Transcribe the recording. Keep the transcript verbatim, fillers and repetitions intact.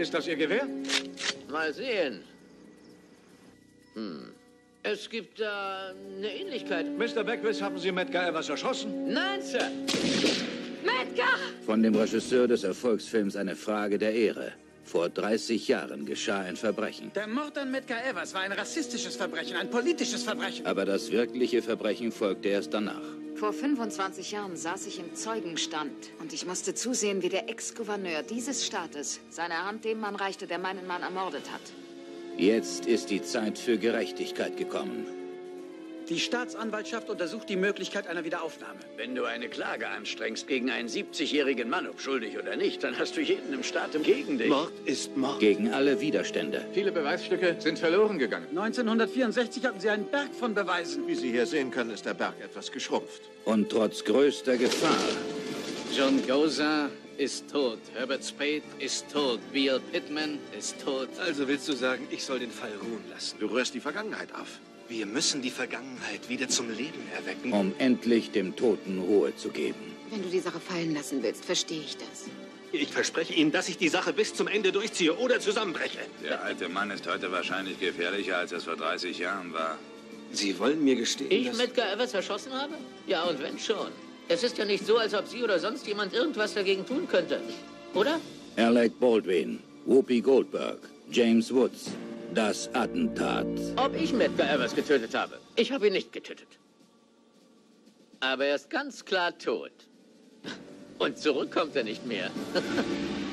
Ist das Ihr Gewehr? Mal sehen. Hm. Es gibt da eine Ähnlichkeit. Mister Beckwith, haben Sie Medgar Evers erschossen? Nein, Sir. Medgar! Von dem Regisseur des Erfolgsfilms Eine Frage der Ehre. Vor dreißig Jahren geschah ein Verbrechen. Der Mord an Medgar Evers war ein rassistisches Verbrechen, ein politisches Verbrechen. Aber das wirkliche Verbrechen folgte erst danach. Vor fünfundzwanzig Jahren saß ich im Zeugenstand und ich musste zusehen, wie der Ex-Gouverneur dieses Staates seine Hand dem Mann reichte, der meinen Mann ermordet hat. Jetzt ist die Zeit für Gerechtigkeit gekommen. Die Staatsanwaltschaft untersucht die Möglichkeit einer Wiederaufnahme. Wenn du eine Klage anstrengst gegen einen siebzigjährigen Mann, ob schuldig oder nicht, dann hast du jeden im Staat gegen dich. Mord ist Mord. Gegen alle Widerstände. Viele Beweisstücke sind verloren gegangen. neunzehnhundertvierundsechzig hatten sie einen Berg von Beweisen. Wie Sie hier sehen können, ist der Berg etwas geschrumpft. Und trotz größter Gefahr John Goza ist tot. Herbert Spade ist tot. Beale Pittman ist tot. Also willst du sagen, ich soll den Fall ruhen lassen? Du rührst die Vergangenheit auf. Wir müssen die Vergangenheit wieder zum Leben erwecken. um endlich dem Toten Ruhe zu geben. Wenn du die Sache fallen lassen willst, verstehe ich das. Ich verspreche Ihnen, dass ich die Sache bis zum Ende durchziehe oder zusammenbreche. Der alte Mann ist heute wahrscheinlich gefährlicher, als es vor dreißig Jahren war. Sie wollen mir gestehen, Ich dass... Medgar Evers erschossen habe? Ja, und wenn schon. Es ist ja nicht so, als ob Sie oder sonst jemand irgendwas dagegen tun könnte. Oder? Alec Baldwin, Whoopi Goldberg, James Woods. Das Attentat. Ob ich Medgar Evers getötet habe? Ich habe ihn nicht getötet. Aber er ist ganz klar tot. Und zurück kommt er nicht mehr.